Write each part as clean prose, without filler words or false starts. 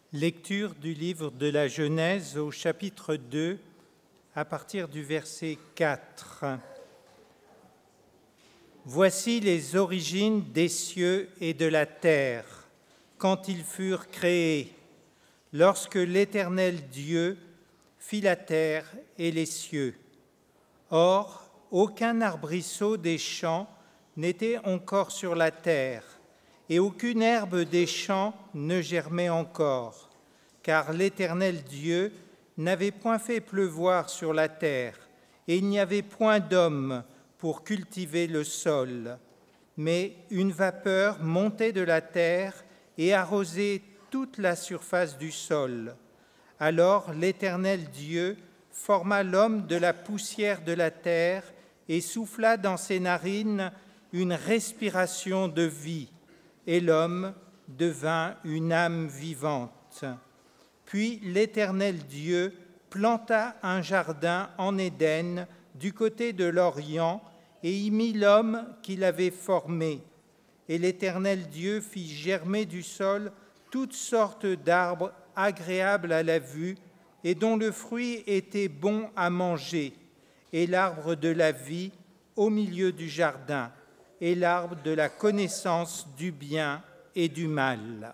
Lecture du livre de la Genèse au chapitre 2, à partir du verset 4. Voici les origines des cieux et de la terre, quand ils furent créés, lorsque l'Éternel Dieu fit la terre et les cieux. Or, aucun arbrisseau des champs n'était encore sur la terre, et aucune herbe des champs ne germait encore, car l'Éternel Dieu n'avait point fait pleuvoir sur la terre, et il n'y avait point d'homme pour cultiver le sol. Mais une vapeur montait de la terre et arrosait toute la surface du sol. Alors l'Éternel Dieu forma l'homme de la poussière de la terre et souffla dans ses narines une respiration de vie, et l'homme devint une âme vivante. Puis l'Éternel Dieu planta un jardin en Éden du côté de l'Orient et y mit l'homme qu'il avait formé. Et l'Éternel Dieu fit germer du sol toutes sortes d'arbres agréables à la vue et dont le fruit était bon à manger, et l'arbre de la vie au milieu du jardin, et l'arbre de la connaissance du bien et du mal.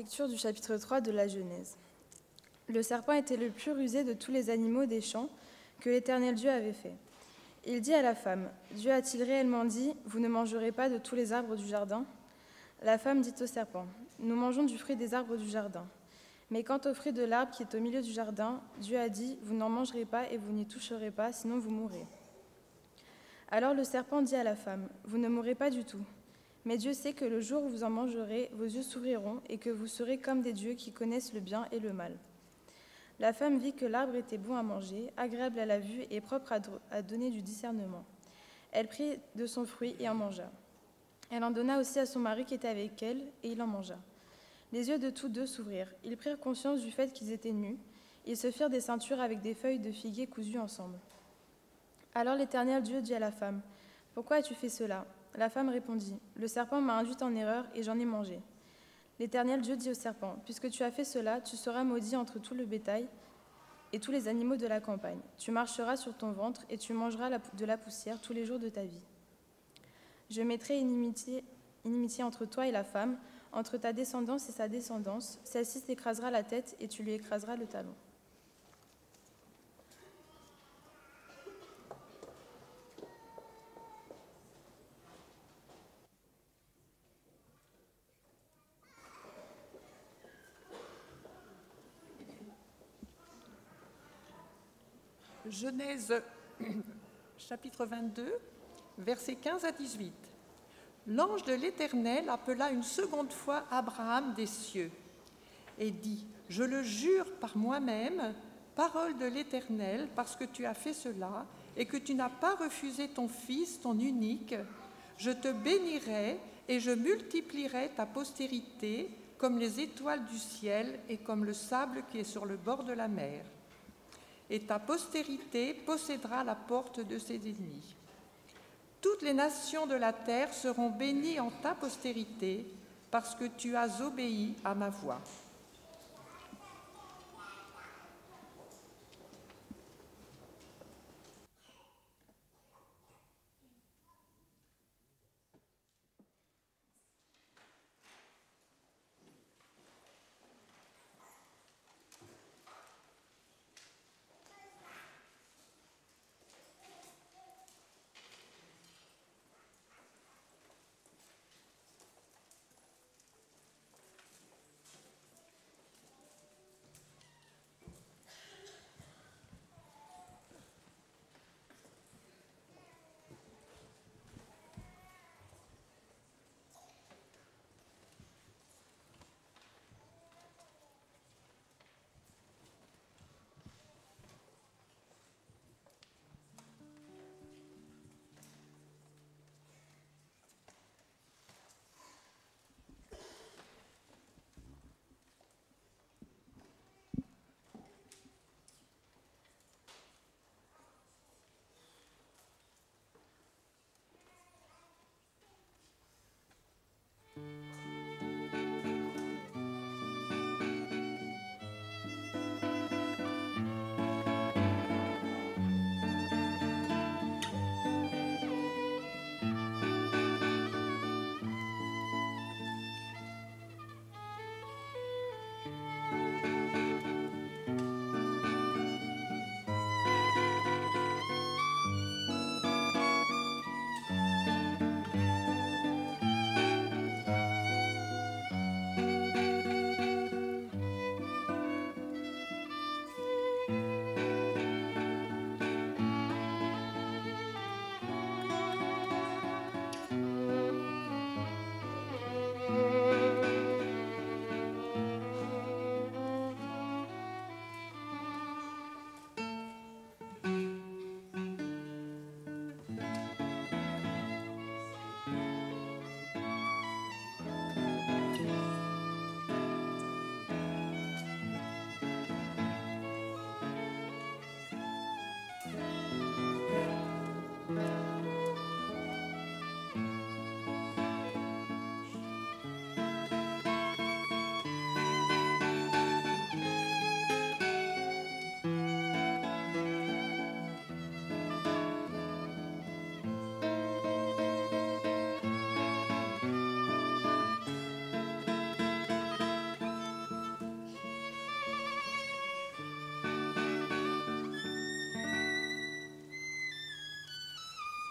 Lecture du chapitre 3 de la Genèse. Le serpent était le plus rusé de tous les animaux des champs que l'Éternel Dieu avait fait. Il dit à la femme, « Dieu a-t-il réellement dit, vous ne mangerez pas de tous les arbres du jardin ?» La femme dit au serpent, « Nous mangeons du fruit des arbres du jardin. Mais quant au fruit de l'arbre qui est au milieu du jardin, Dieu a dit, vous n'en mangerez pas et vous n'y toucherez pas, sinon vous mourrez. » Alors le serpent dit à la femme, « Vous ne mourrez pas du tout. Mais Dieu sait que le jour où vous en mangerez, vos yeux s'ouvriront et que vous serez comme des dieux qui connaissent le bien et le mal. » La femme vit que l'arbre était bon à manger, agréable à la vue et propre à donner du discernement. Elle prit de son fruit et en mangea. Elle en donna aussi à son mari qui était avec elle, et il en mangea. Les yeux de tous deux s'ouvrirent. Ils prirent conscience du fait qu'ils étaient nus. Ils se firent des ceintures avec des feuilles de figuier cousues ensemble. Alors l'Éternel Dieu dit à la femme, « Pourquoi as-tu fait cela ?» La femme répondit, « Le serpent m'a induite en erreur et j'en ai mangé. » L'Éternel Dieu dit au serpent, « Puisque tu as fait cela, tu seras maudit entre tout le bétail et tous les animaux de la campagne. Tu marcheras sur ton ventre et tu mangeras de la poussière tous les jours de ta vie. Je mettrai inimitié entre toi et la femme, entre ta descendance et sa descendance. Celle-ci t'écrasera la tête et tu lui écraseras le talon. » Genèse chapitre 22, versets 15 à 18. L'ange de l'Éternel appela une seconde fois Abraham des cieux et dit, « Je le jure par moi-même, parole de l'Éternel, parce que tu as fait cela et que tu n'as pas refusé ton fils, ton unique, je te bénirai et je multiplierai ta postérité comme les étoiles du ciel et comme le sable qui est sur le bord de la mer. Et ta postérité possédera la porte de ses ennemis. Toutes les nations de la terre seront bénies en ta postérité, parce que tu as obéi à ma voix. »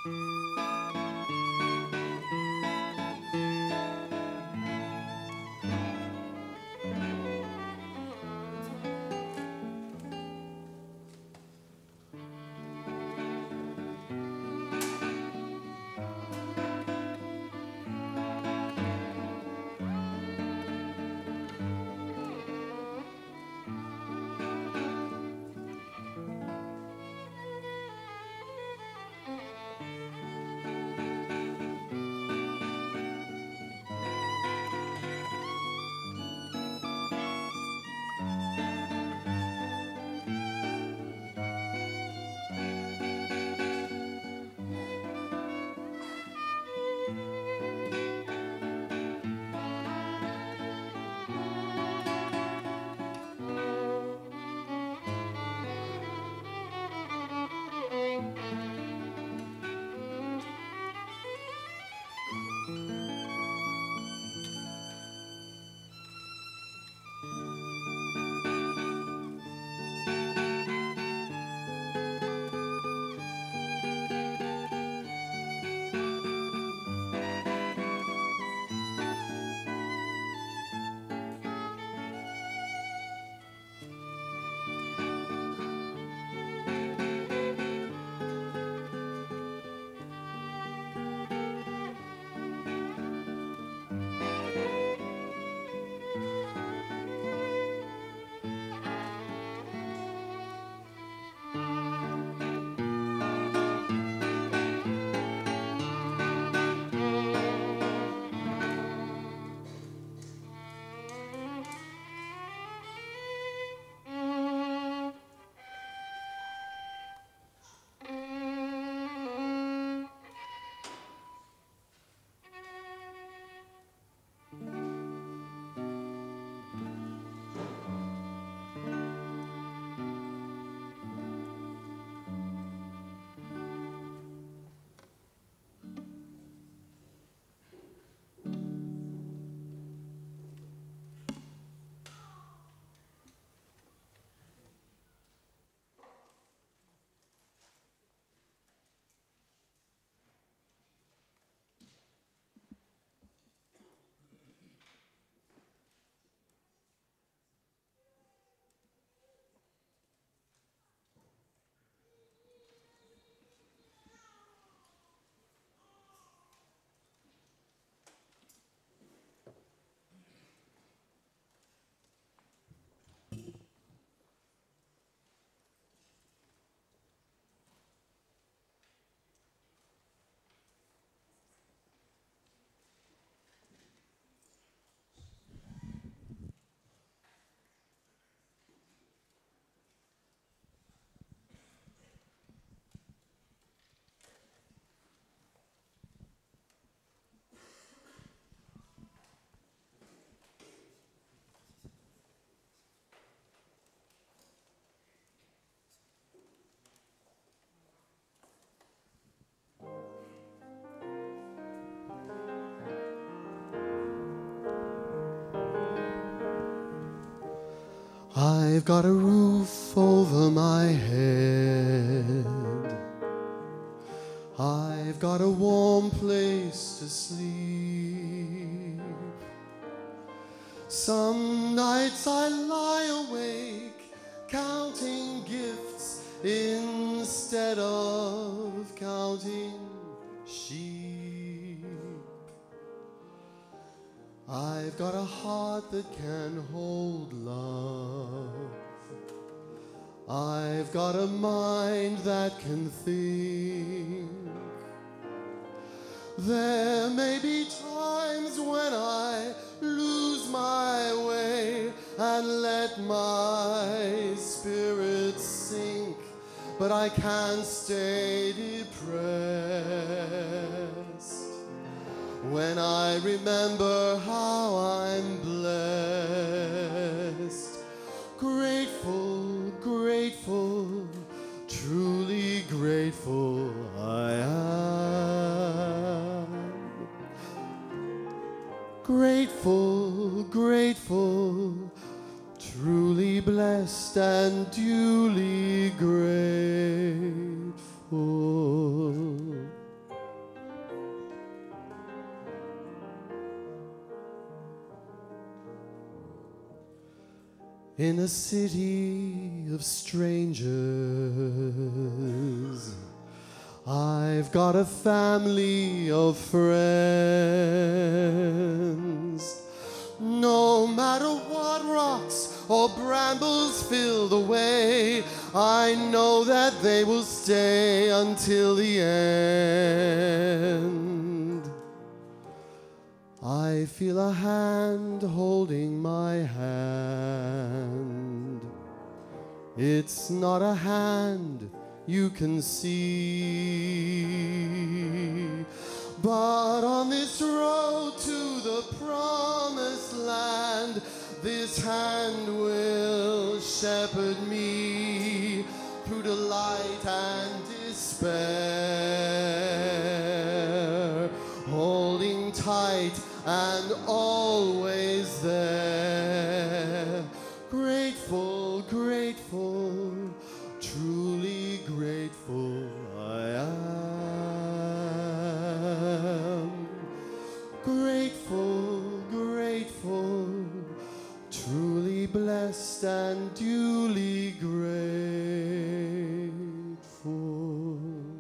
I've got a roof over my head. I've got a warm place to sleep. Some nights I lie awake counting gifts instead of counting sheep. I've got a heart that can hold love. I've got a mind that can think. There may be times when I lose my way and let my spirit sink, but I can't stay depressed when I remember how I'm blessed. Grateful, grateful, truly grateful I am. Grateful, grateful, truly blessed and duly grateful. in a city of strangers. I've got a family of friends. No matter what rocks or brambles fill the way, I know that they will stay until the end. I feel a hand holding my hand. It's not a hand you can see, but on this road to the promised land, this hand will shepherd me through the light and despair, holding tight and always there. Grateful, grateful, truly grateful I am. Grateful, grateful, truly blessed and duly grateful.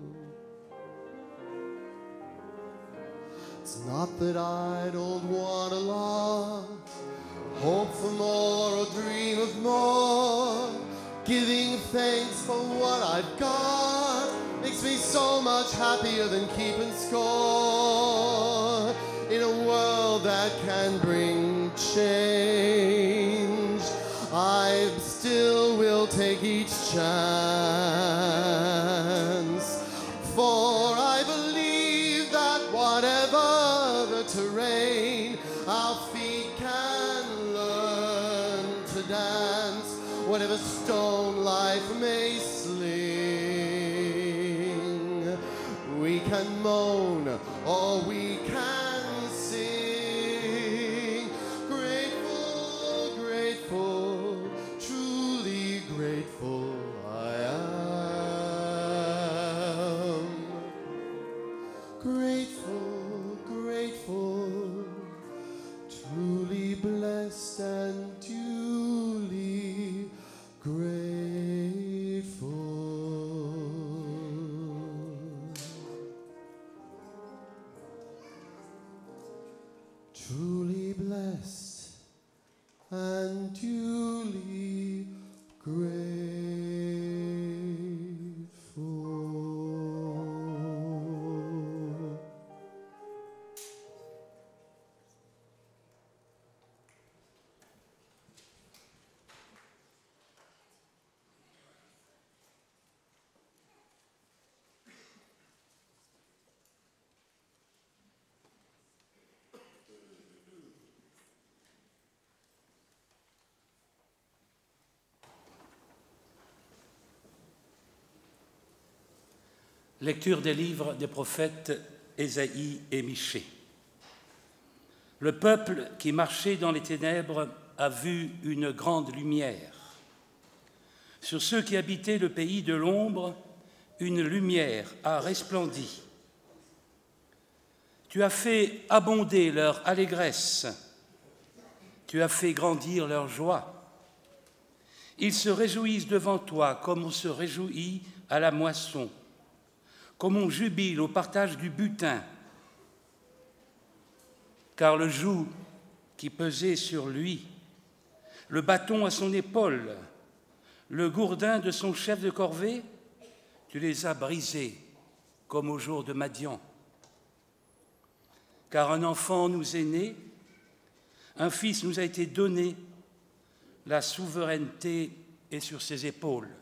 It's not that I don't want a lot, hope for more or dream of more. Giving thanks for what I've got makes me so much happier than keeping score. In a world that can bring change, I still will take each chance. For I believe that whatever the terrain, our feet can learn to dance. Whatever stone life may sling, we can moan or we can sing. Grateful, grateful, truly grateful I am. Grateful, grateful, truly blessed and duly grateful. Truly blessed and duly grateful. Lecture des livres des prophètes Ésaïe et Michée. Le peuple qui marchait dans les ténèbres a vu une grande lumière. Sur ceux qui habitaient le pays de l'ombre, une lumière a resplendi. Tu as fait abonder leur allégresse, tu as fait grandir leur joie. Ils se réjouissent devant toi comme on se réjouit à la moisson, comme on jubile au partage du butin, car le joug qui pesait sur lui, le bâton à son épaule, le gourdin de son chef de corvée, tu les as brisés comme au jour de Madian. Car un enfant nous est né, un fils nous a été donné, la souveraineté est sur ses épaules.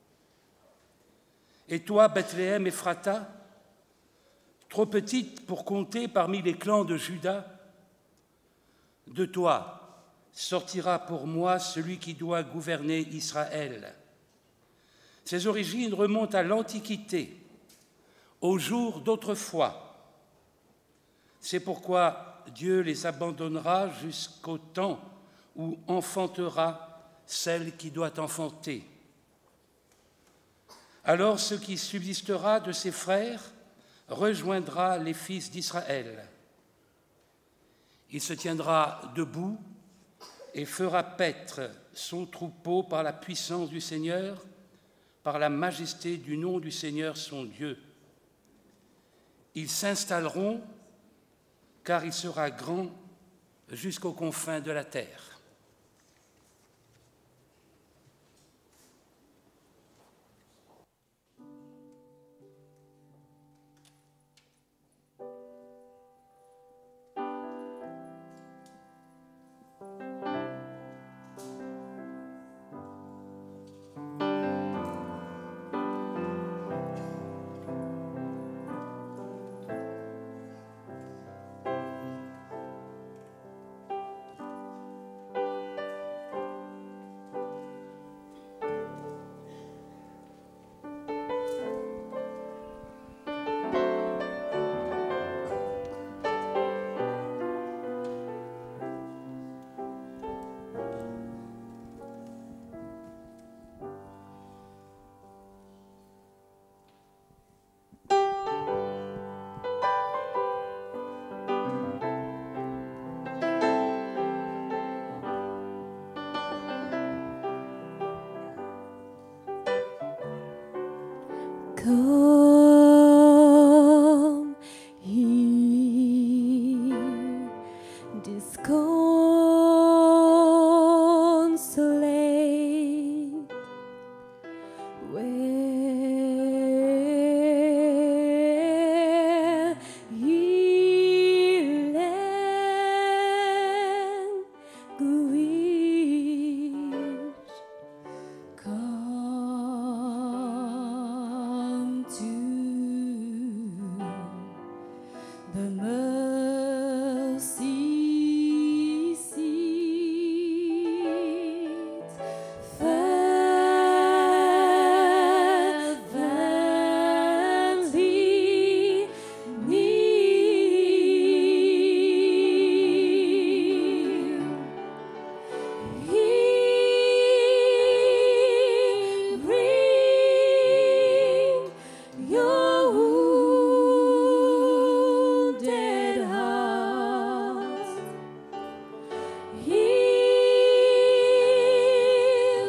Et toi, Bethléem Ephrata, trop petite pour compter parmi les clans de Juda, de toi sortira pour moi celui qui doit gouverner Israël. Ses origines remontent à l'Antiquité, aux jours d'autrefois. C'est pourquoi Dieu les abandonnera jusqu'au temps où enfantera celle qui doit enfanter. Alors ce qui subsistera de ses frères rejoindra les fils d'Israël. Il se tiendra debout et fera paître son troupeau par la puissance du Seigneur, par la majesté du nom du Seigneur son Dieu. Ils s'installeront, car il sera grand jusqu'aux confins de la terre. Come here, disconsolate, where ye languish. Come to the mercy seat, fervently kneel. Hearing your wounded heart, He'll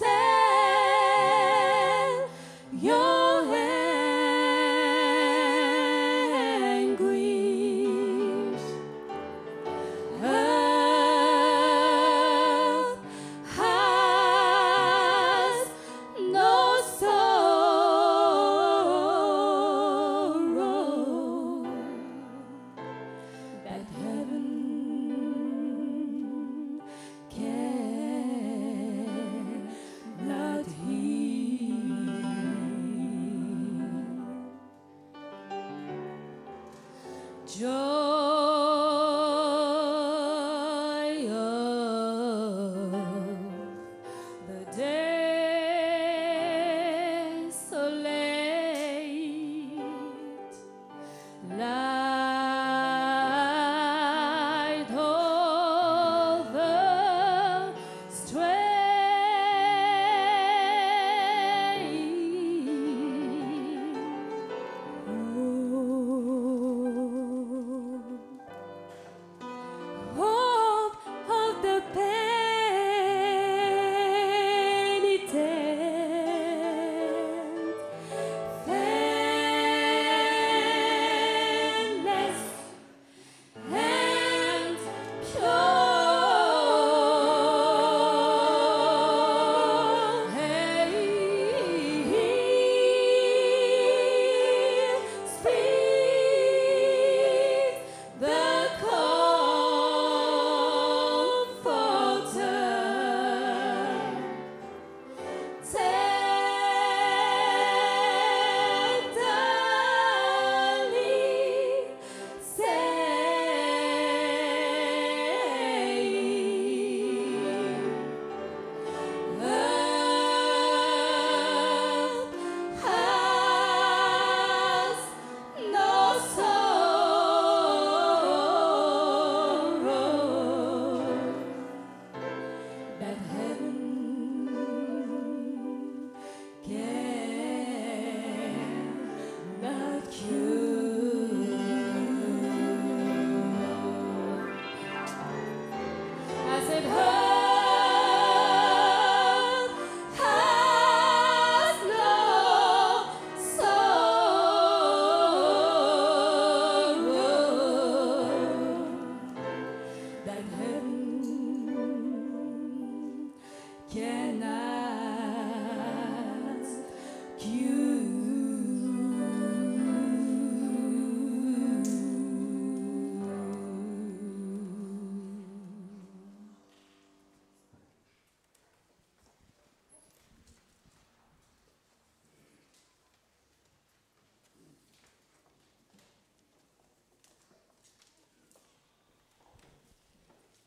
set your anguish. Earth has no sorrow that heaven cannot heal. Joy of the desolate, light over hope of the penitent, fan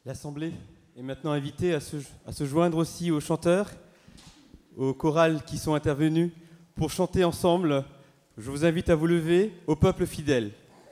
L'Assemblée est maintenant invitée à se joindre aussi aux chanteurs, aux chorales qui sont intervenus pour chanter ensemble. Je vous invite à vous lever, au peuple fidèle.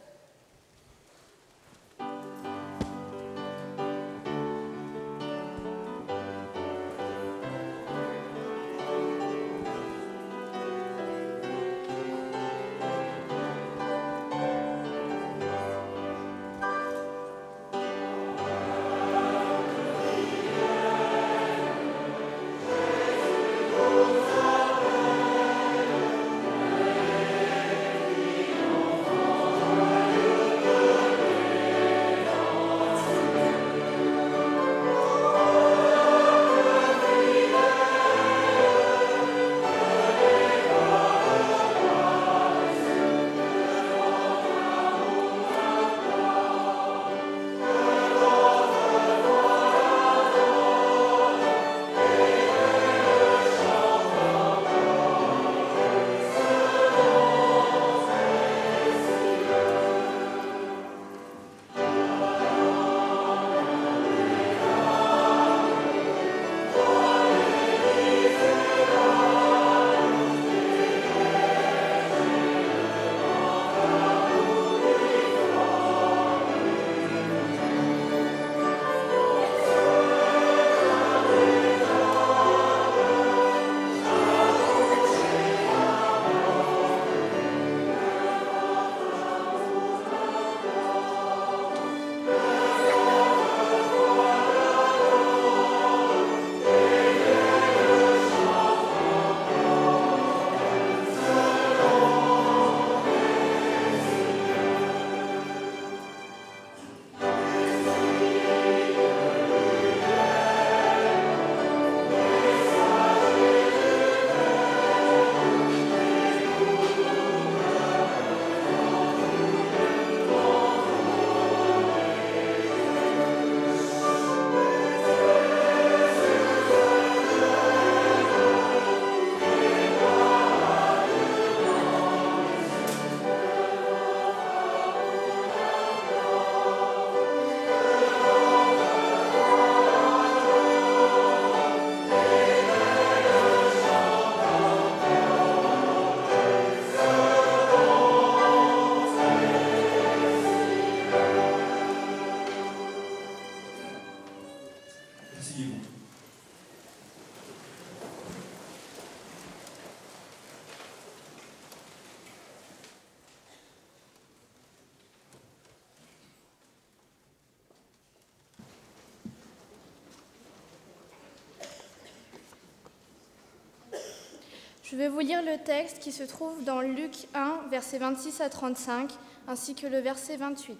Je vais vous lire le texte qui se trouve dans Luc 1, versets 26 à 35, ainsi que le verset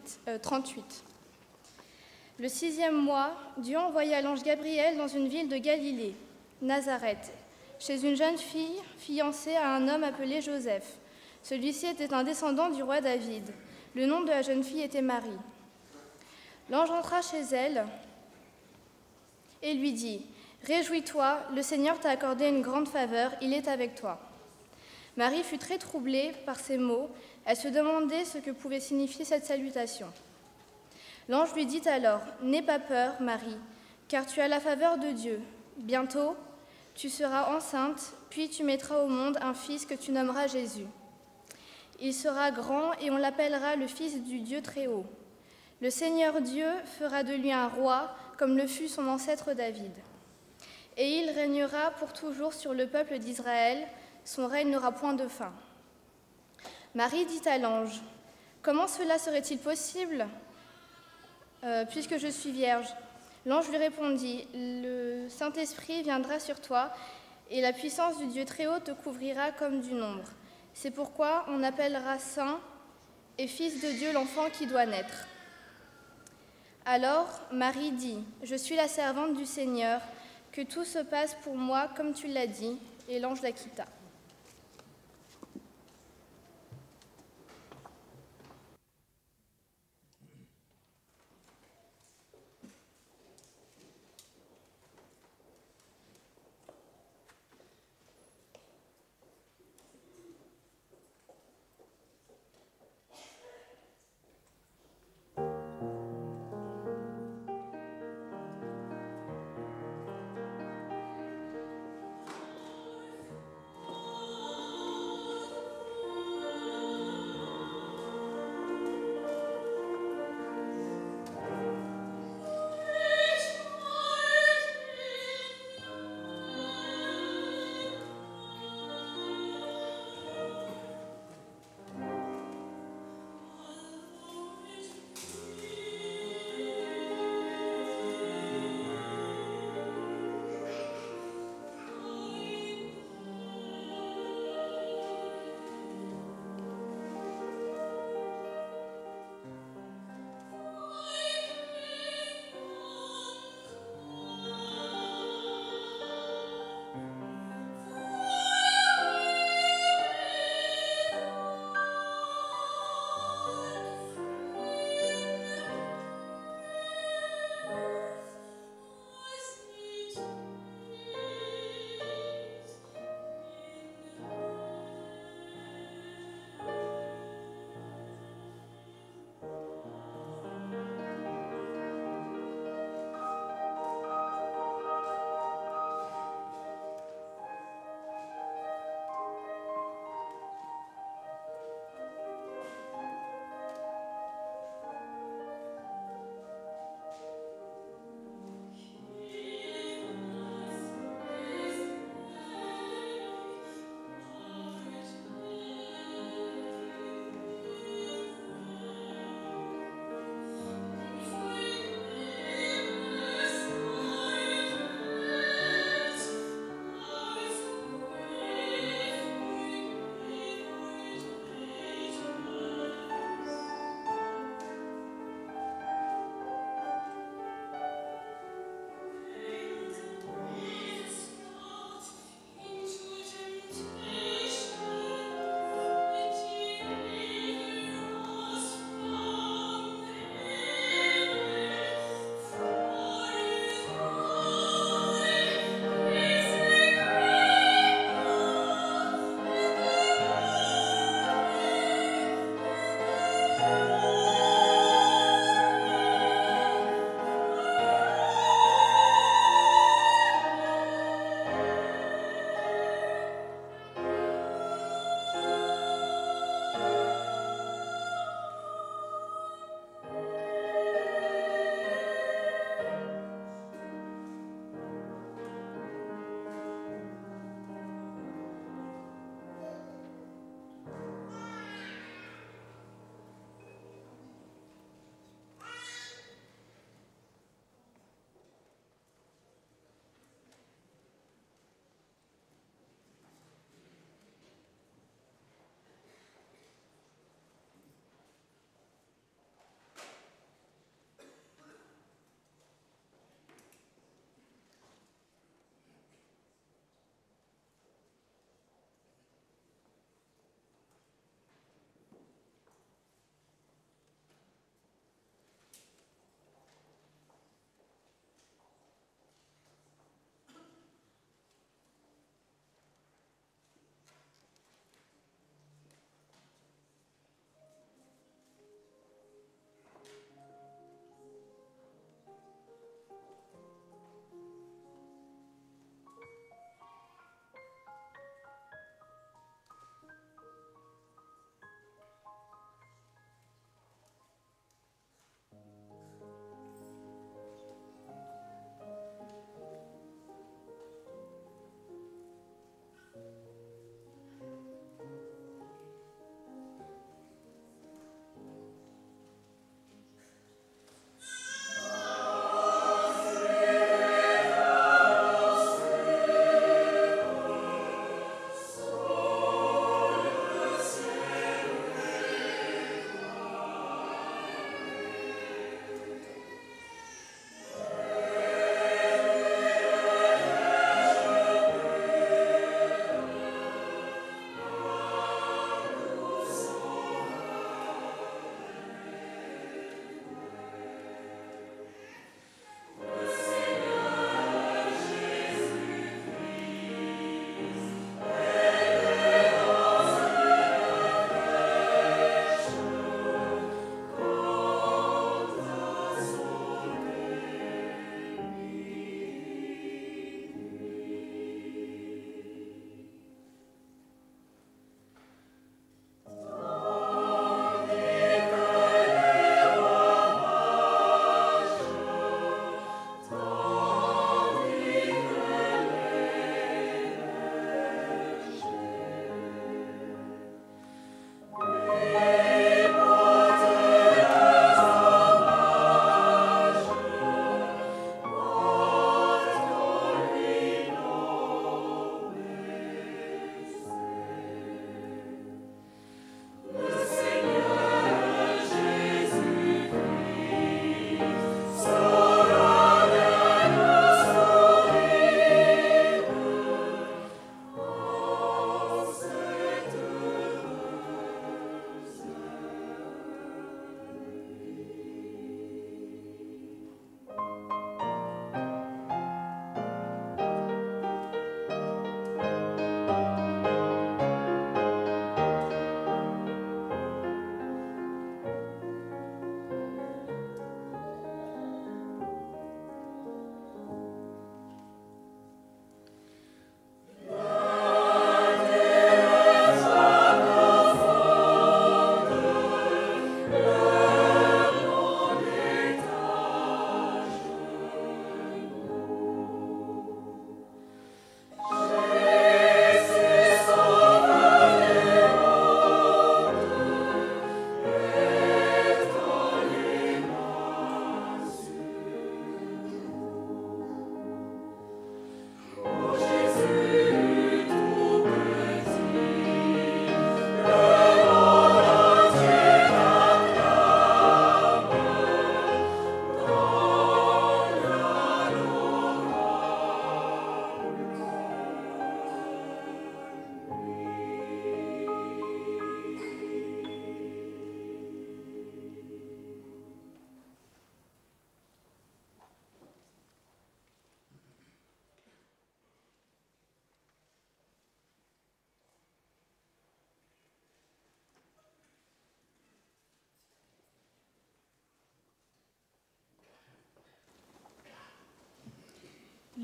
38. Le 6e mois, Dieu envoya l'ange Gabriel dans une ville de Galilée, Nazareth, chez une jeune fille fiancée à un homme appelé Joseph. Celui-ci était un descendant du roi David. Le nom de la jeune fille était Marie. L'ange entra chez elle et lui dit : « Réjouis-toi, le Seigneur t'a accordé une grande faveur, il est avec toi. » Marie fut très troublée par ces mots. Elle se demandait ce que pouvait signifier cette salutation. L'ange lui dit alors : « N'aie pas peur, Marie, car tu as la faveur de Dieu. Bientôt, tu seras enceinte, puis tu mettras au monde un fils que tu nommeras Jésus. Il sera grand et on l'appellera le Fils du Dieu Très-Haut. Le Seigneur Dieu fera de lui un roi, comme le fut son ancêtre David. Et il régnera pour toujours sur le peuple d'Israël, son règne n'aura point de fin. » Marie dit à l'ange : « Comment cela serait-il possible, puisque je suis vierge ?» L'ange lui répondit : « Le Saint-Esprit viendra sur toi, et la puissance du Dieu Très-Haut te couvrira comme d'une ombre. C'est pourquoi on appellera saint et fils de Dieu l'enfant qui doit naître. » Alors Marie dit : « Je suis la servante du Seigneur, que tout se passe pour moi comme tu l'as dit. » Et l'ange la quitta.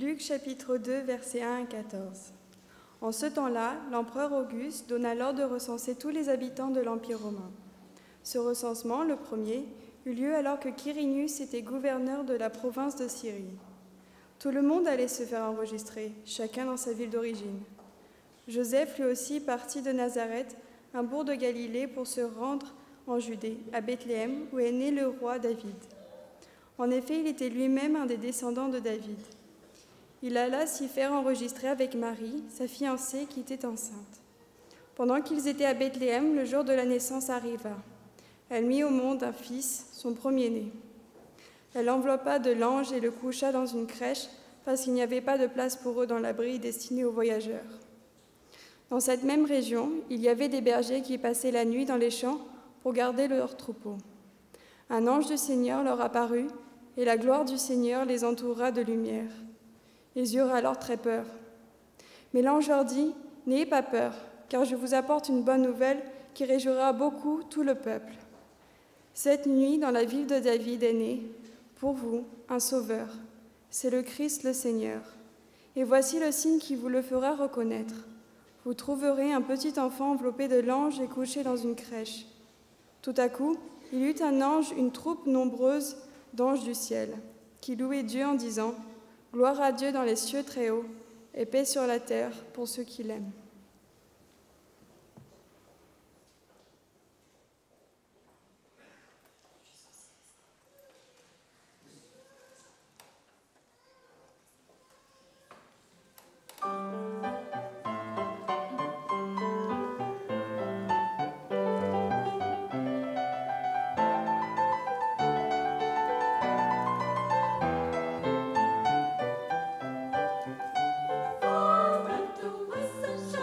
Luc chapitre 2, versets 1 à 14. En ce temps-là, l'empereur Auguste donna l'ordre de recenser tous les habitants de l'Empire romain. Ce recensement, le premier, eut lieu alors que Quirinius était gouverneur de la province de Syrie. Tout le monde allait se faire enregistrer, chacun dans sa ville d'origine. Joseph, lui aussi, partit de Nazareth, un bourg de Galilée, pour se rendre en Judée, à Bethléem, où est né le roi David. En effet, il était lui-même un des descendants de David. Il alla s'y faire enregistrer avec Marie, sa fiancée, qui était enceinte. Pendant qu'ils étaient à Bethléem, le jour de la naissance arriva. Elle mit au monde un fils, son premier-né. Elle l'enveloppa de langes et le coucha dans une crèche, parce qu'il n'y avait pas de place pour eux dans l'abri destiné aux voyageurs. Dans cette même région, il y avait des bergers qui passaient la nuit dans les champs pour garder leurs troupeaux. Un ange du Seigneur leur apparut, et la gloire du Seigneur les entoura de lumière. Ils eurent alors très peur. Mais l'ange leur dit, « N'ayez pas peur, car je vous apporte une bonne nouvelle qui réjouira beaucoup tout le peuple. Cette nuit, dans la ville de David est né, pour vous, un sauveur. C'est le Christ le Seigneur. Et voici le signe qui vous le fera reconnaître. Vous trouverez un petit enfant enveloppé de langes et couché dans une crèche. » Tout à coup, il y eut un ange, une troupe nombreuse d'anges du ciel, qui louaient Dieu en disant « Gloire à Dieu dans les cieux très hauts, et paix sur la terre pour ceux qui l'aiment. » Sunshine.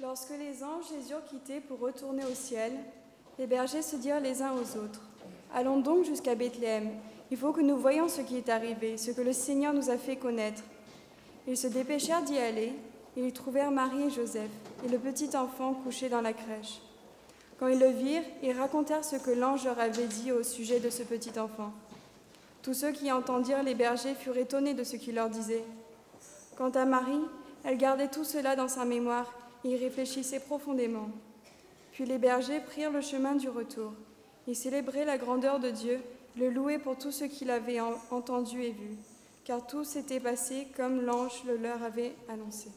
Lorsque les anges les eurent quittés pour retourner au ciel, les bergers se dirent les uns aux autres, « Allons donc jusqu'à Bethléem. Il faut que nous voyions ce qui est arrivé, ce que le Seigneur nous a fait connaître. » Ils se dépêchèrent d'y aller, et ils trouvèrent Marie et Joseph, et le petit enfant couché dans la crèche. Quand ils le virent, ils racontèrent ce que l'ange leur avait dit au sujet de ce petit enfant. Tous ceux qui entendirent les bergers furent étonnés de ce qu'il leur disait. Quant à Marie, elle gardait tout cela dans sa mémoire et y réfléchissait profondément. Puis les bergers prirent le chemin du retour. Ils célébraient la grandeur de Dieu, le louaient pour tout ce qu'il avait entendu et vu, car tout s'était passé comme l'ange le leur avait annoncé.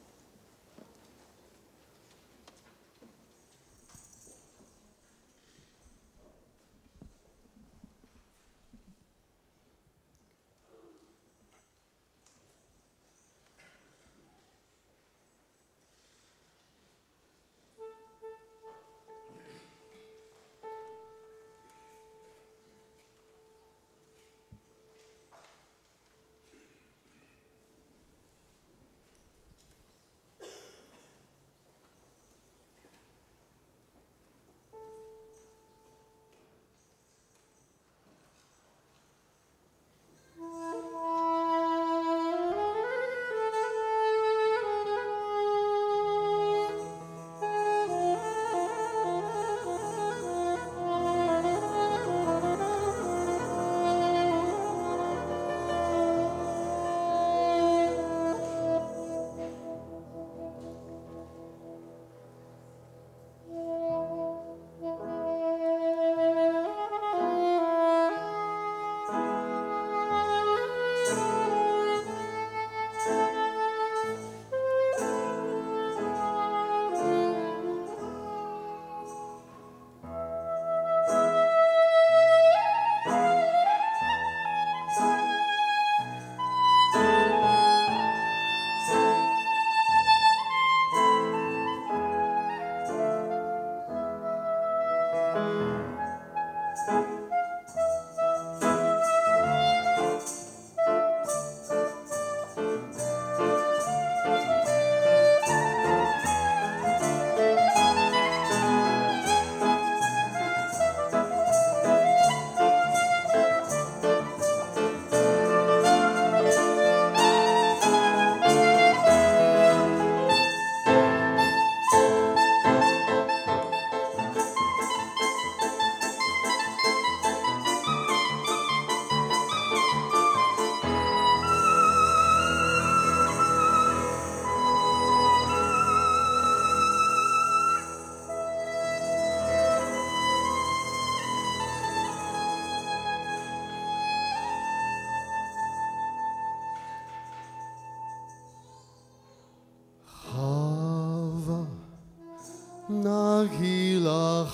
Nagila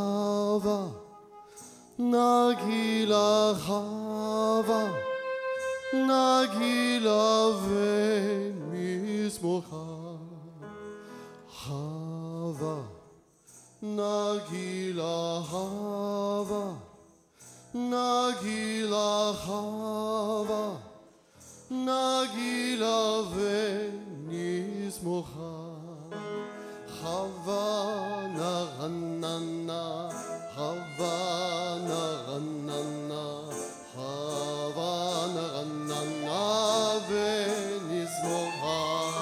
Chava, Nagila Chava, Nagila Venismocha, Chava, Nagila Chava, Nagila Chava, Nagila Venismocha. Havana Ranana, Havana Ranana, Havana Ranana, Venismoha.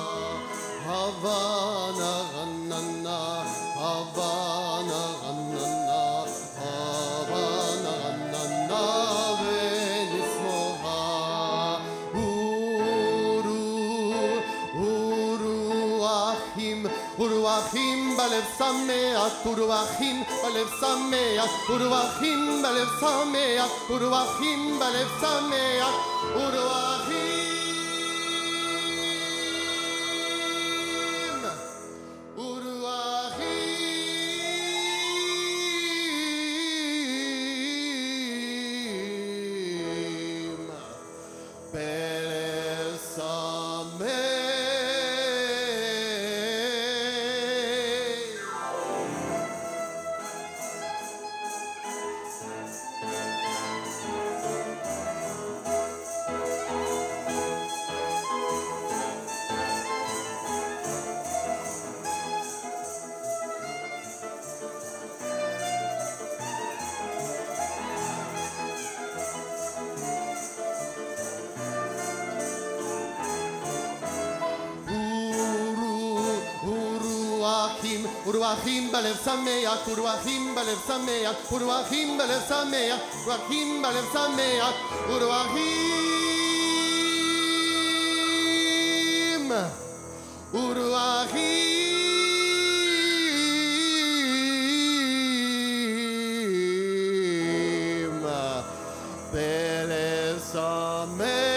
Havana Ranana, Havana Ranana, Havana Ranana, Venismoha. Uruachim balev sameach, Uruachim balev sameach, Uruachim balev sameach, Uruachim balev sameach, Uruachim, Uruachim balev sameach. Uruachim balev sameach, Uruachim balev sameach, Uruachim balev sameach, Uruachim balev sameach, Uruachim, Uruachim balev sameach.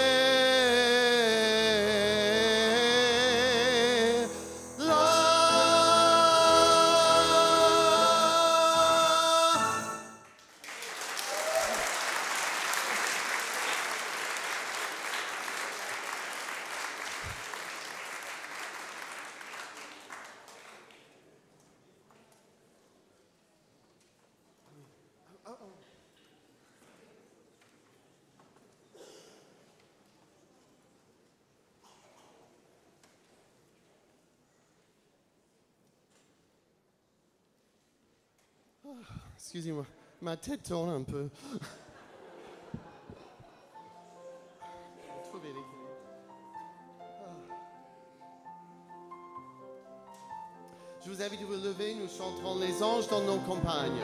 Excusez-moi, ma tête tourne un peu. Trouver l'équilibre. Je vous invite à vous lever, nous chanterons les anges dans nos campagnes.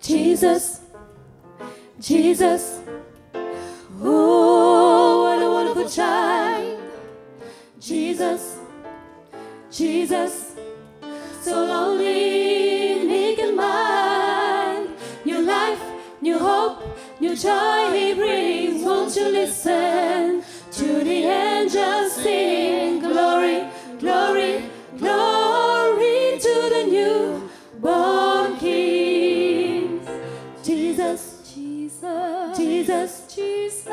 Jesus, Jesus. Oh, what a wonderful child. Jesus, Jesus. So lonely, meek and mild. New life, new hope, new joy he brings. Won't you listen to the angels sing? Glory, glory, glory to the newborn King. Jesus, Jesus, Jesus, Jesus.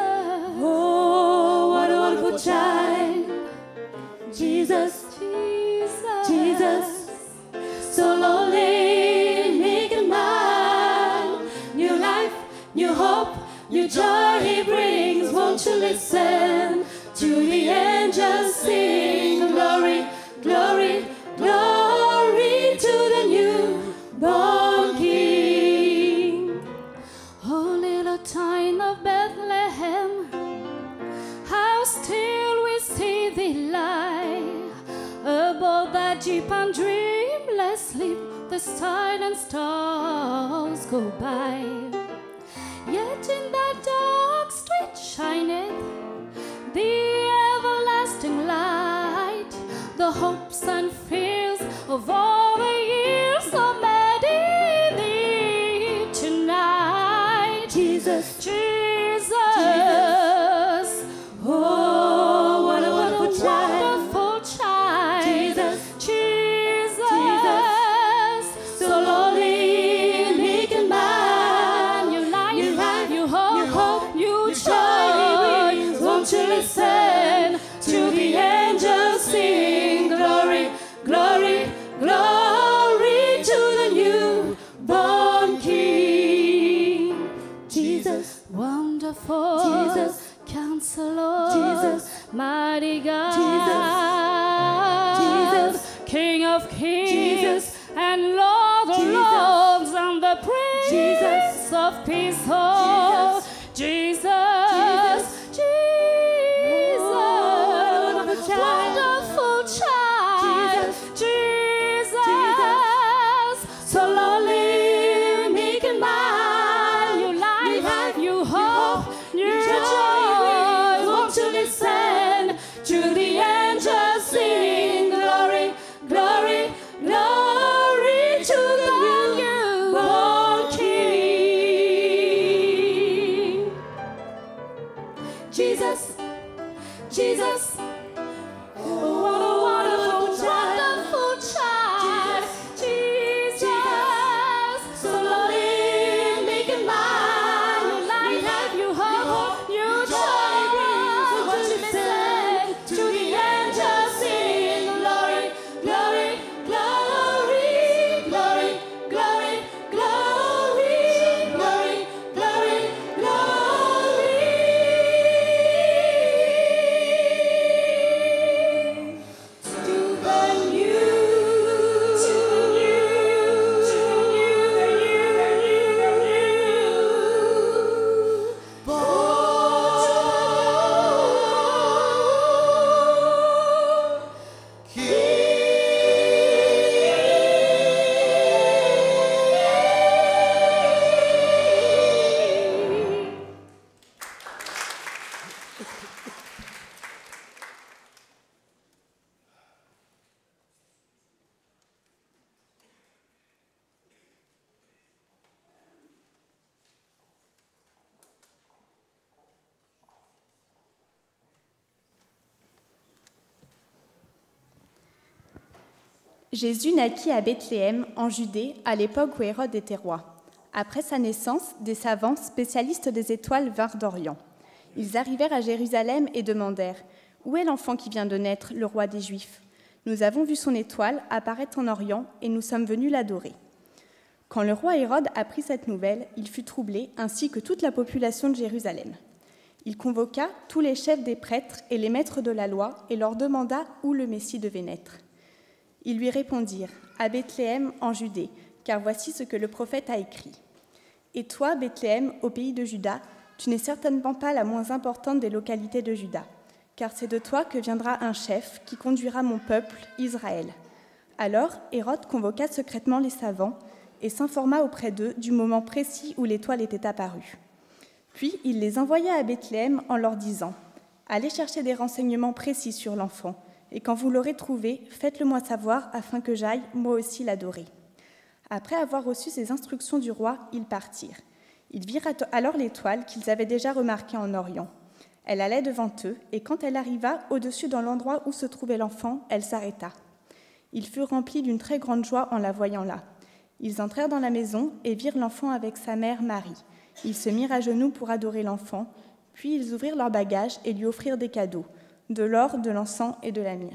Oh, what a wonderful child. Jesus, Jesus, Jesus. So lonely, meek and mild. New life, new hope, new joy he brings. Won't you listen to the angels sing? Glory, glory, glory to the newborn King. Oh, little town of Bethlehem, how still we see thee lie. Above that deep and dreamless sleep, the silent stars go by. Yet in that dark street shineth the everlasting light, the hopes and fears of all the years so mad in thee tonight. Jesus, Jesus, Jesus. Oh, what a wonderful child. Jesus, Jesus, Jesus. So lonely, meek and mild. New life, new hope, new joy. Won't you listen to the angels sing? Glory, glory, glory to the newborn King. Jesus, wonderful Jesus. Counselor, Jesus, mighty God, Jesus, Jesus, King of Kings, Jesus, and Lord of Lords, and the Prince Jesus, of Peace. Oh, Jesus, Jesus, Jesus, wonderful child, Jesus, Jesus, so lonely, meek and mild. New life, new hope, new joy. Won't you listen to the angels sing? Glory, glory, glory to the newborn King. Jesus, Jesus. Oh, what a wonderful child. Jesus, so lonely, meek and mild. New life, new hope, new joy. Won't you listen to the angels sing? Glory, glory, glory, glory, glory, glory, glory, glory, glory to the Jésus naquit à Bethléem, en Judée, à l'époque où Hérode était roi. Après sa naissance, des savants spécialistes des étoiles vinrent d'Orient. Ils arrivèrent à Jérusalem et demandèrent « Où est l'enfant qui vient de naître, le roi des Juifs ? Nous avons vu son étoile apparaître en Orient et nous sommes venus l'adorer. » Quand le roi Hérode apprit cette nouvelle, il fut troublé, ainsi que toute la population de Jérusalem. Il convoqua tous les chefs des prêtres et les maîtres de la loi et leur demanda où le Messie devait naître. Ils lui répondirent « À Bethléem, en Judée, car voici ce que le prophète a écrit. Et toi, Bethléem, au pays de Juda, tu n'es certainement pas la moins importante des localités de Juda, car c'est de toi que viendra un chef qui conduira mon peuple, Israël. » Alors Hérode convoqua secrètement les savants et s'informa auprès d'eux du moment précis où l'étoile était apparue. Puis il les envoya à Bethléem en leur disant « Allez chercher des renseignements précis sur l'enfant, et quand vous l'aurez trouvé, faites-le-moi savoir afin que j'aille, moi aussi, l'adorer. » Après avoir reçu ces instructions du roi, ils partirent. Ils virent alors l'étoile qu'ils avaient déjà remarquée en Orient. Elle allait devant eux, et quand elle arriva au-dessus dans l'endroit où se trouvait l'enfant, elle s'arrêta. Ils furent remplis d'une très grande joie en la voyant là. Ils entrèrent dans la maison et virent l'enfant avec sa mère Marie. Ils se mirent à genoux pour adorer l'enfant, puis ils ouvrirent leurs bagages et lui offrirent des cadeaux, de l'or, de l'encens et de la myrrhe.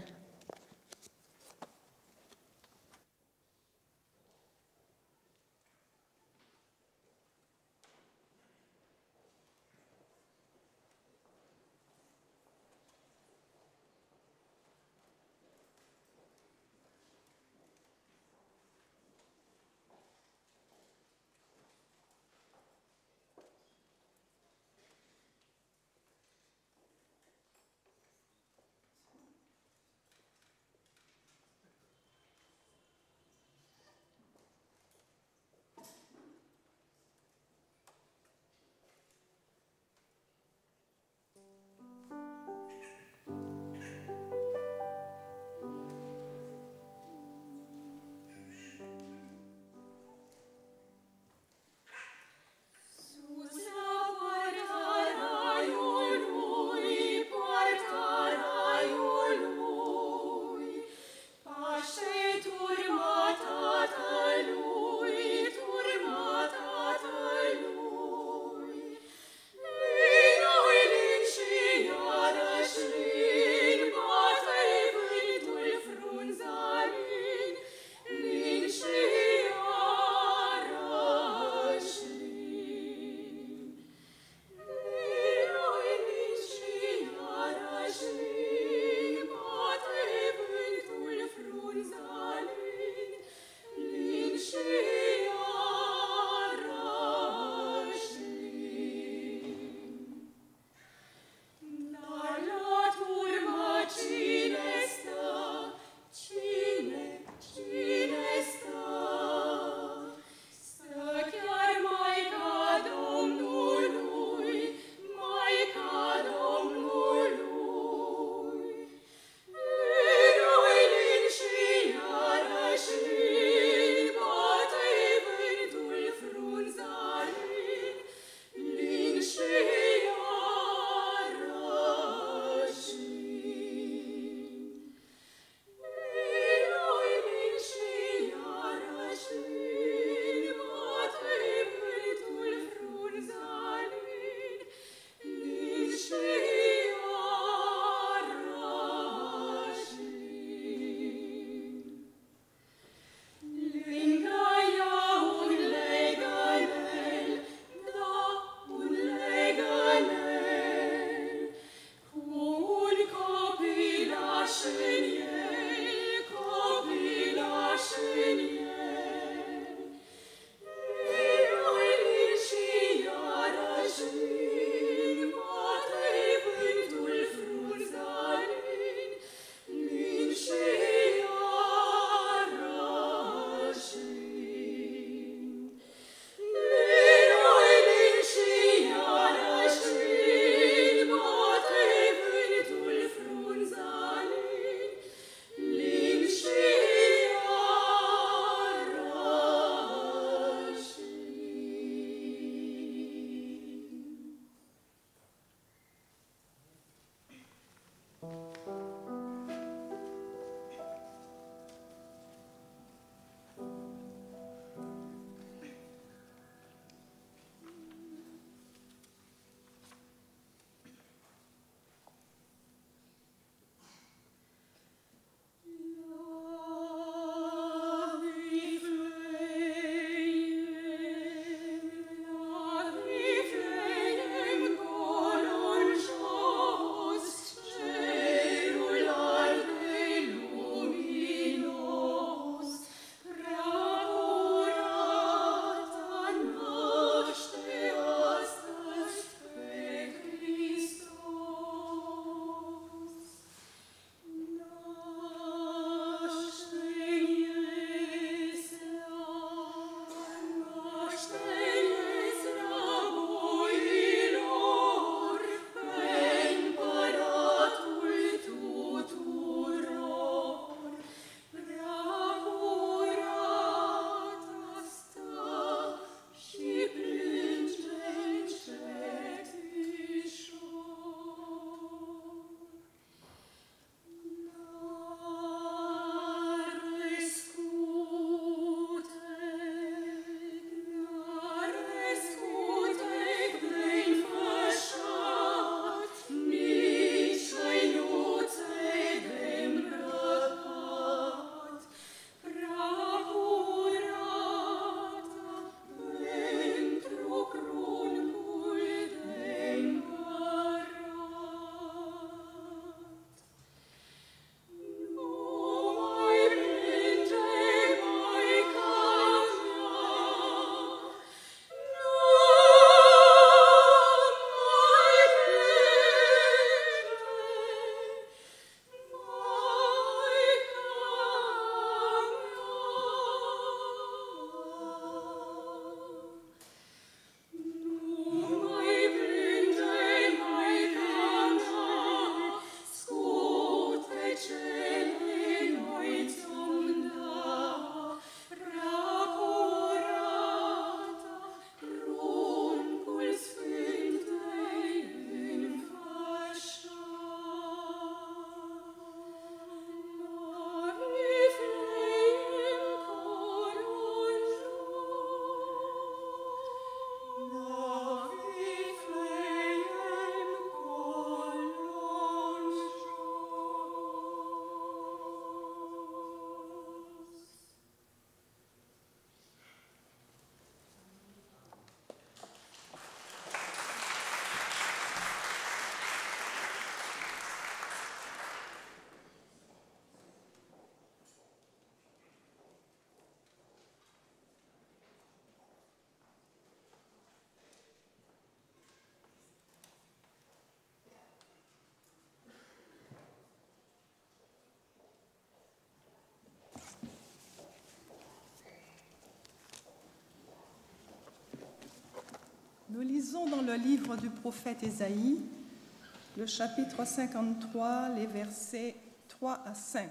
Nous lisons dans le livre du prophète Ésaïe, le chapitre 53, les versets 3 à 5.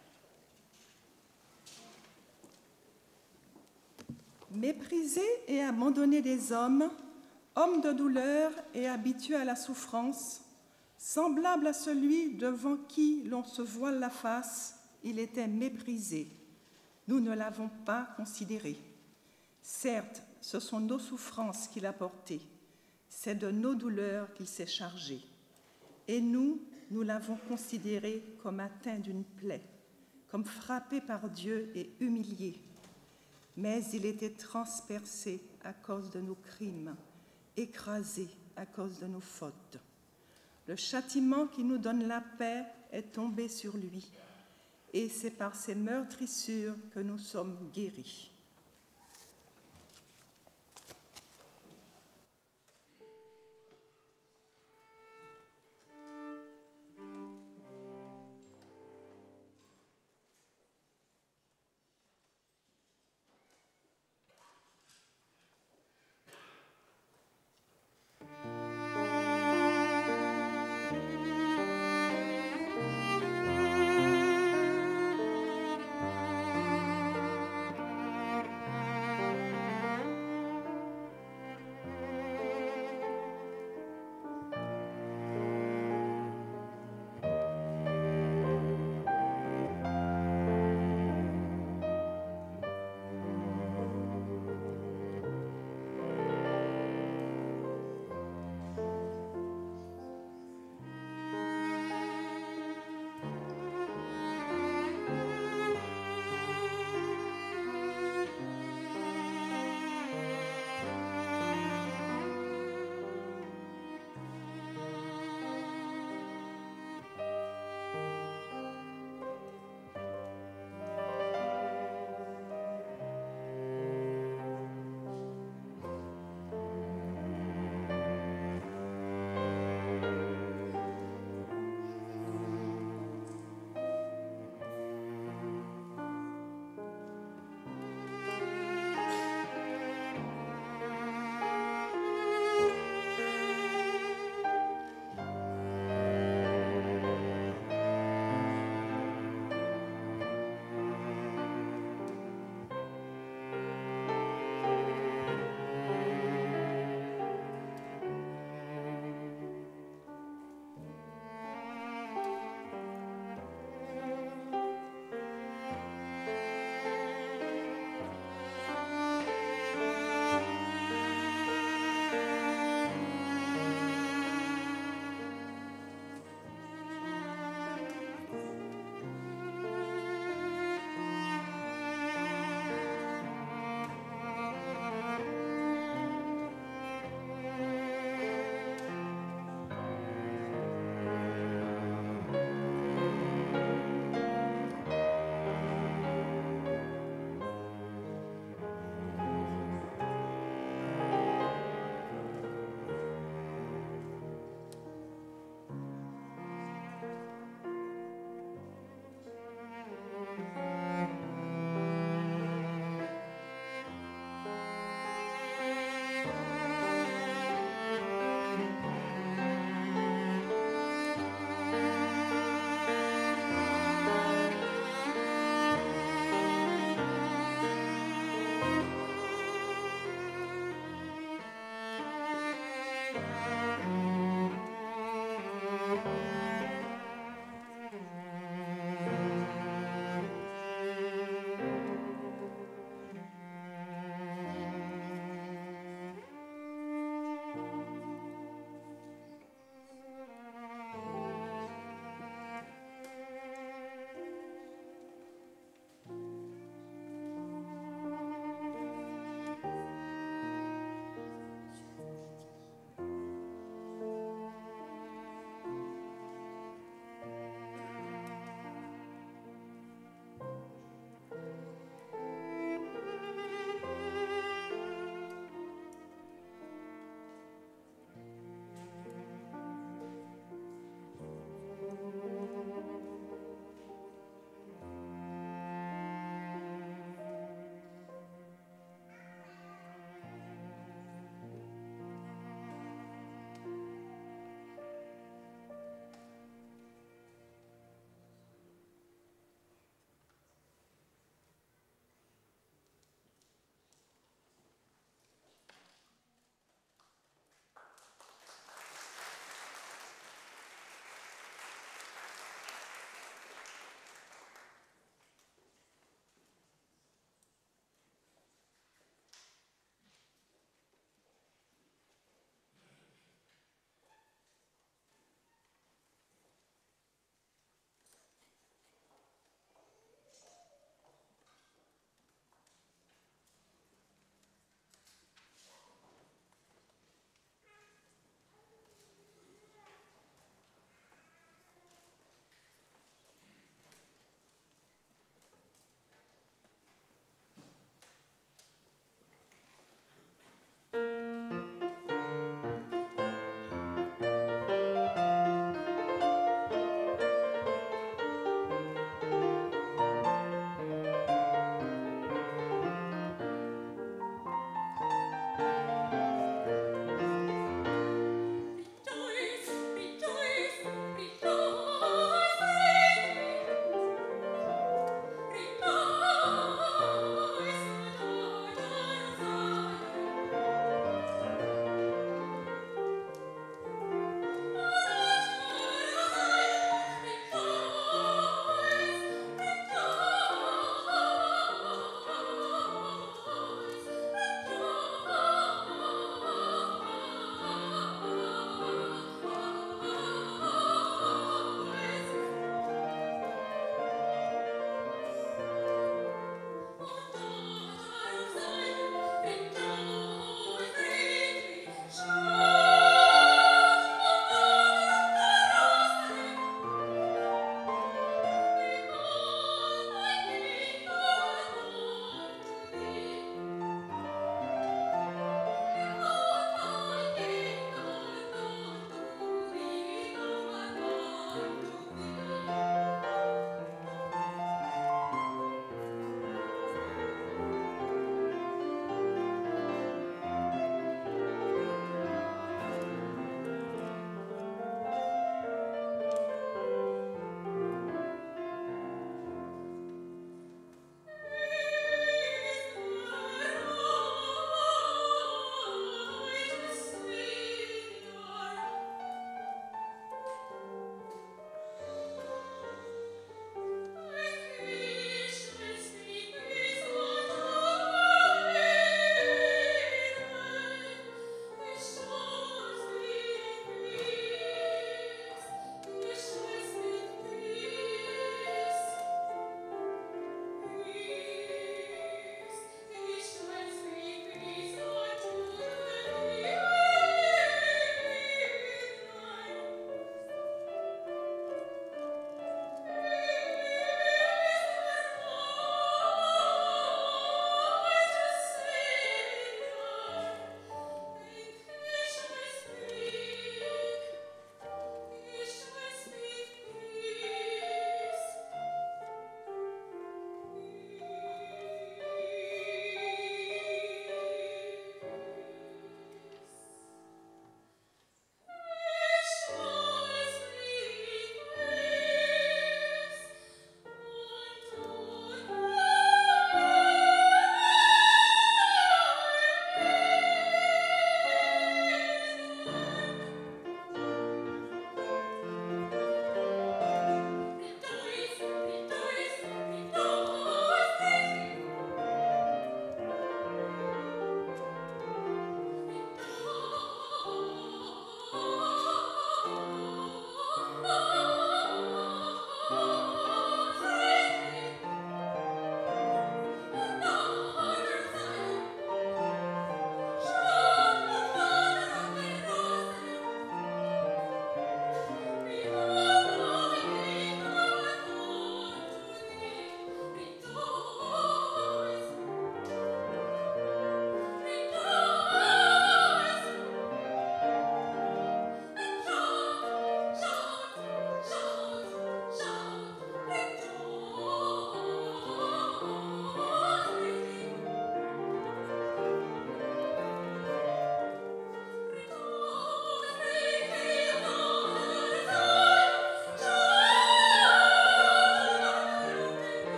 Méprisé et abandonné des hommes, homme de douleur et habitué à la souffrance, semblable à celui devant qui l'on se voile la face, il était méprisé. Nous ne l'avons pas considéré. Certes, ce sont nos souffrances qu'il a portées, c'est de nos douleurs qu'il s'est chargé. Et nous l'avons considéré comme atteint d'une plaie, comme frappé par Dieu et humilié. Mais il était transpercé à cause de nos crimes, écrasé à cause de nos fautes. Le châtiment qui nous donne la paix est tombé sur lui, et c'est par ses meurtrissures que nous sommes guéris.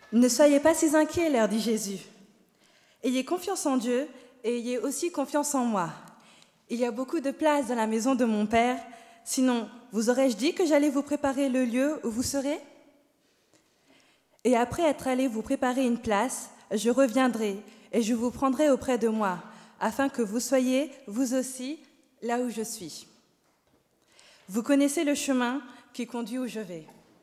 Ne soyez pas si inquiets, leur dit Jésus. Ayez confiance en Dieu et ayez aussi confiance en moi. Il y a beaucoup de place dans la maison de mon Père, sinon vous aurais-je dit que j'allais vous préparer le lieu où vous serez? Et après être allé vous préparer une place, je reviendrai et je vous prendrai auprès de moi, afin que vous soyez, vous aussi, là où je suis. Vous connaissez le chemin qui conduit où je vais.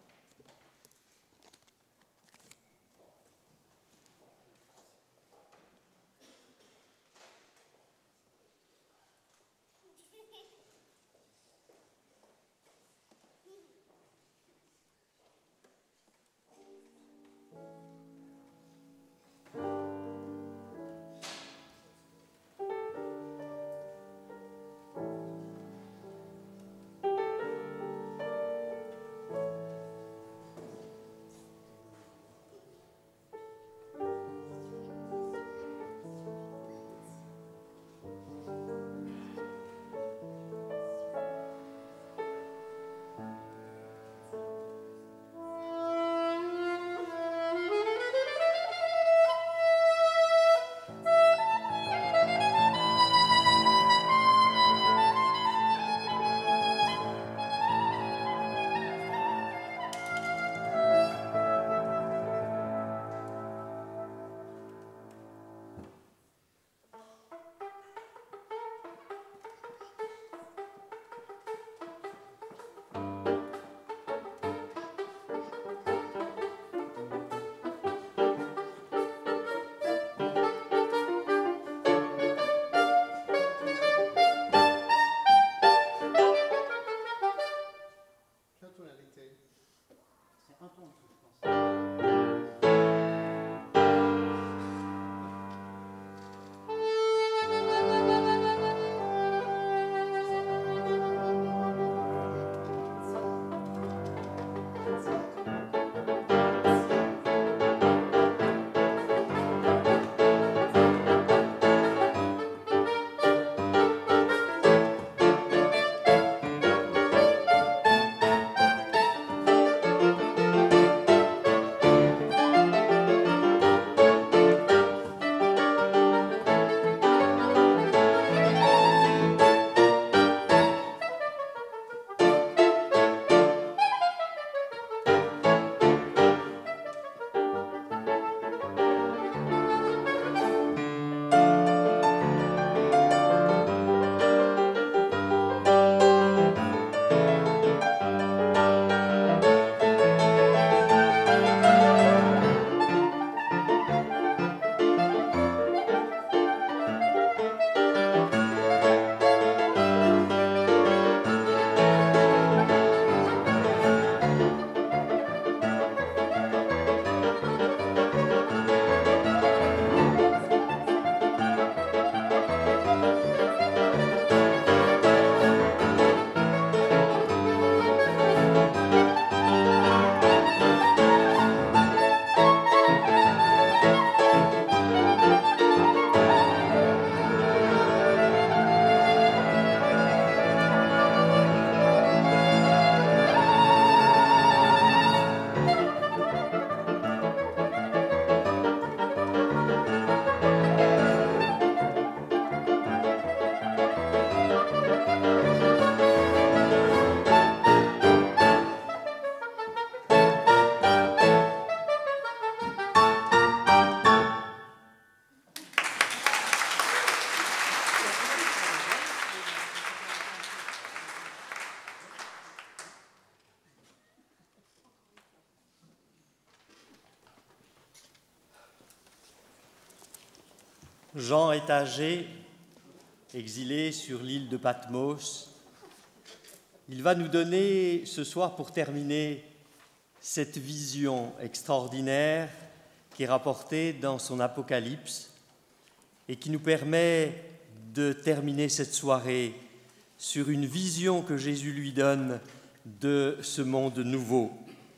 Jean est âgé, exilé sur l'île de Patmos. Il va nous donner ce soir, pour terminer, cette vision extraordinaire qui est rapportée dans son Apocalypse et qui nous permet de terminer cette soirée sur une vision que Jésus lui donne de ce monde nouveau.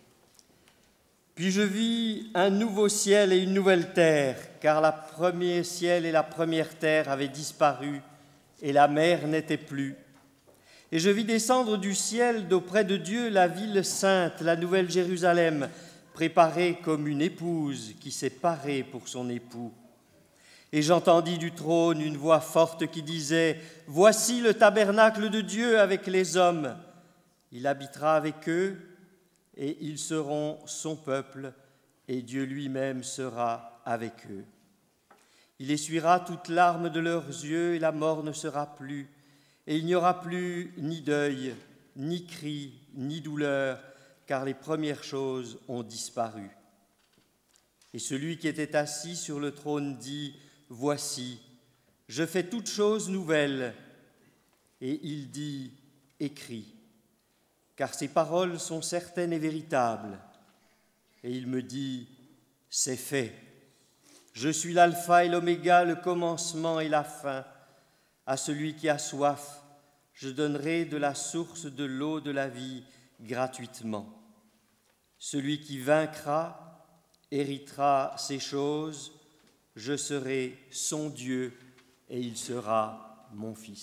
Puis je vis un nouveau ciel et une nouvelle terre, car le premier ciel et la première terre avaient disparu et la mer n'était plus. Et je vis descendre du ciel d'auprès de Dieu la ville sainte, la nouvelle Jérusalem, préparée comme une épouse qui s'est parée pour son époux. Et j'entendis du trône une voix forte qui disait, « Voici le tabernacle de Dieu avec les hommes. Il habitera avec eux, et ils seront son peuple, et Dieu lui-même sera avec eux. Il essuiera toute larme de leurs yeux, et la mort ne sera plus, et il n'y aura plus ni deuil, ni cri, ni douleur, car les premières choses ont disparu. » Et celui qui était assis sur le trône dit, « Voici, je fais toutes choses nouvelles. » Et il dit, « Écris, car ces paroles sont certaines et véritables. » Et il me dit, « C'est fait. Je suis l'alpha et l'oméga, le commencement et la fin. À celui qui a soif, je donnerai de la source de l'eau de la vie gratuitement. Celui qui vaincra héritera ces choses. Je serai son Dieu et il sera mon fils. »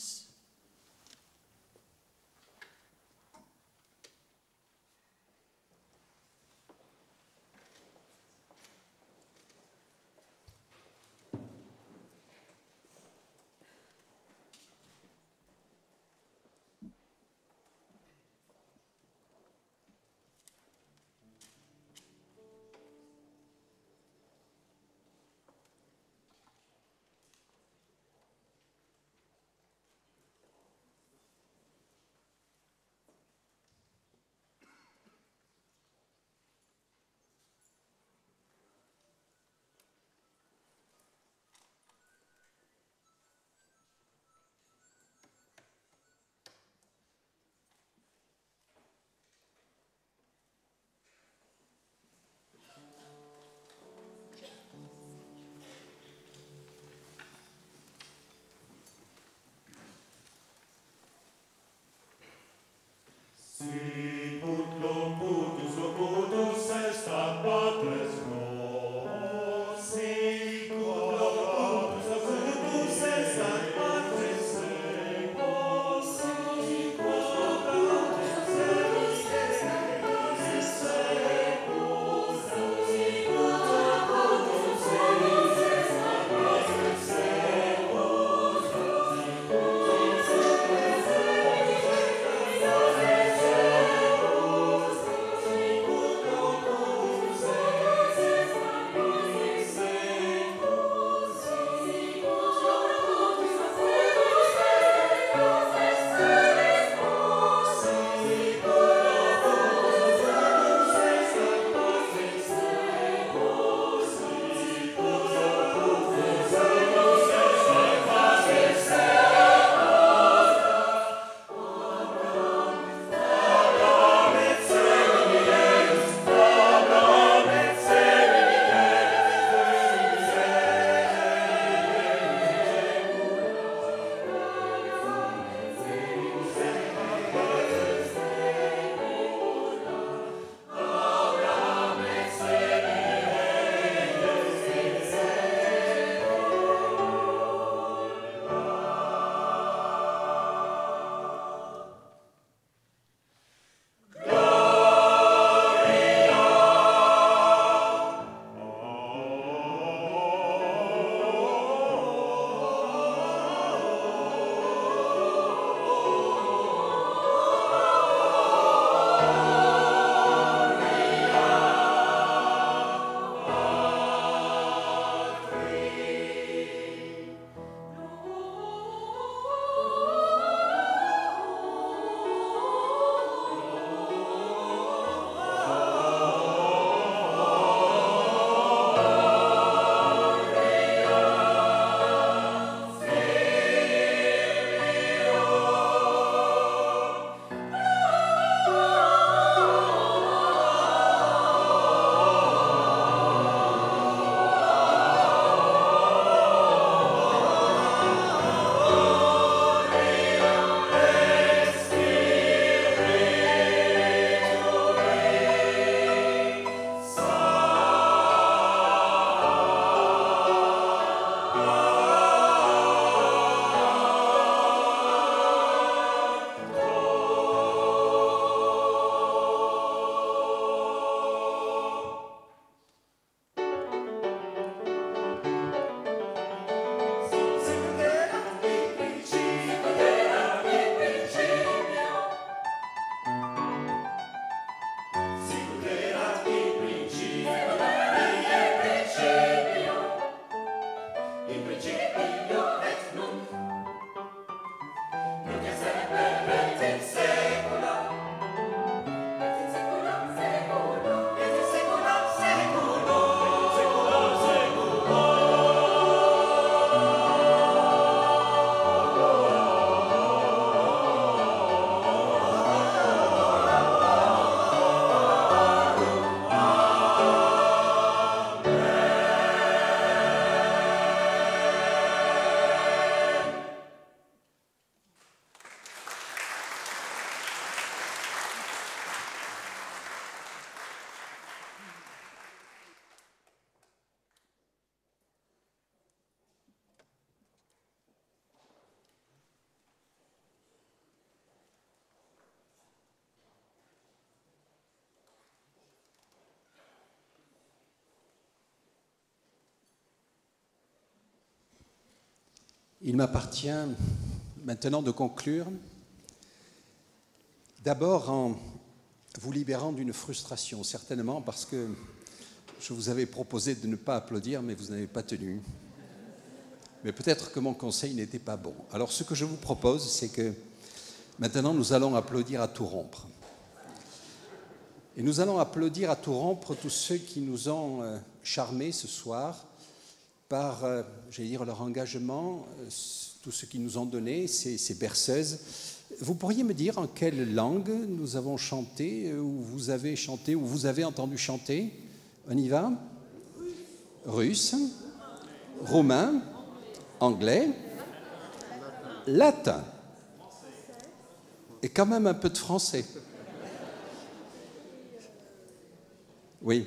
Il m'appartient maintenant de conclure, d'abord en vous libérant d'une frustration, certainement parce que je vous avais proposé de ne pas applaudir, mais vous n'avez pas tenu. Mais peut-être que mon conseil n'était pas bon. Alors ce que je vous propose, c'est que maintenant nous allons applaudir à tout rompre. Et nous allons applaudir à tout rompre tous ceux qui nous ont charmés ce soir par, j'allais dire, leur engagement, tout ce qu'ils nous ont donné, ces berceuses. Vous pourriez me dire en quelle langue nous avons chanté, ou vous avez entendu chanter? On y va? Russe, roumain, anglais, latin, et quand même un peu de français. Oui.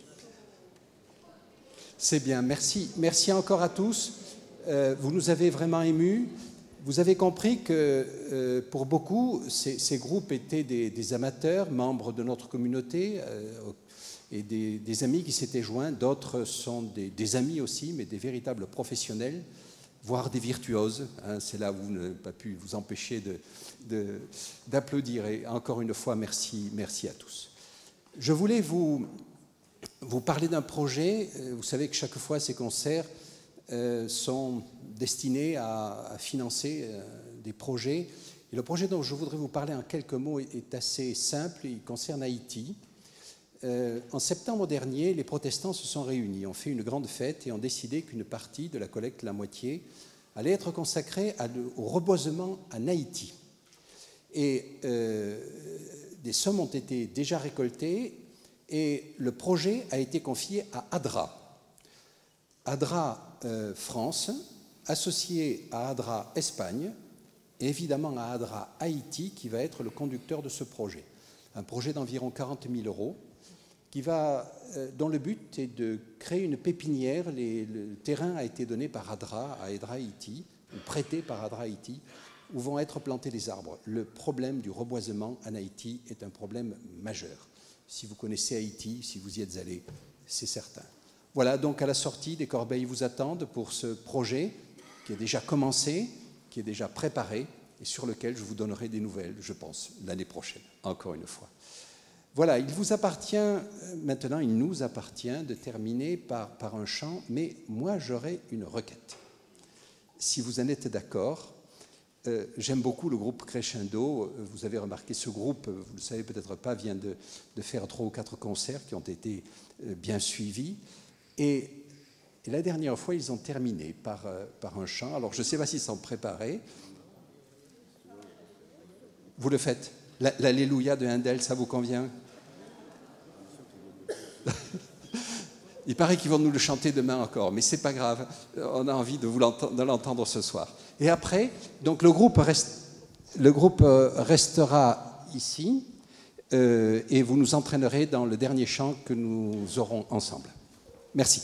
C'est bien, merci. Merci encore à tous. Vous nous avez vraiment émus. Vous avez compris que pour beaucoup, ces groupes étaient des amateurs, membres de notre communauté, et des amis qui s'étaient joints. D'autres sont des amis aussi, mais des véritables professionnels, voire des virtuoses. Hein, c'est là où vous n'avez pas pu vous empêcher d'applaudir. Et encore une fois, merci à tous. Je voulais vous parler d'un projet. Vous savez que chaque fois, ces concerts sont destinés à financer des projets. Et le projet dont je voudrais vous parler en quelques mots est assez simple. Il concerne Haïti. En septembre dernier, les protestants se sont réunis, ont fait une grande fête et ont décidé qu'une partie de la collecte, la moitié, allait être consacrée au reboisement en Haïti. Et des sommes ont été déjà récoltées et le projet a été confié à ADRA. ADRA France, associé à ADRA Espagne, et évidemment à ADRA Haïti, qui va être le conducteur de ce projet. Un projet d'environ 40 000 €, dont le but est de créer une pépinière. Le terrain a été donné par ADRA à ADRA Haïti, ou prêté par ADRA Haïti, où vont être plantés des arbres. Le problème du reboisement en Haïti est un problème majeur. Si vous connaissez Haïti, si vous y êtes allé, c'est certain. Voilà, donc à la sortie, des corbeilles vous attendent pour ce projet qui est déjà commencé, qui est déjà préparé et sur lequel je vous donnerai des nouvelles, je pense, l'année prochaine, encore une fois. Voilà, il vous appartient, maintenant il nous appartient de terminer par un chant, mais moi j'aurai une requête. Si vous en êtes d'accord, j'aime beaucoup le groupe Crescendo. Vous avez remarqué, ce groupe, vous ne le savez peut-être pas, vient de faire 3 ou 4 concerts qui ont été bien suivis. Et la dernière fois, ils ont terminé par un chant. Alors, je ne sais pas s'ils sont préparés. Vous le faites? L'Alléluia de Handel, ça vous convient? Il paraît qu'ils vont nous le chanter demain encore, mais ce n'est pas grave. On a envie de l'entendre ce soir. Et après, donc le groupe restera ici et vous nous entraînerez dans le dernier chant que nous aurons ensemble. Merci.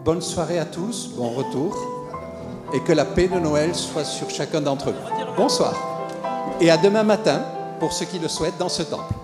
bonne soirée à tous, bon retour, et que la paix de Noël soit sur chacun d'entre vous. Bonsoir, et à demain matin, pour ceux qui le souhaitent, dans ce temple.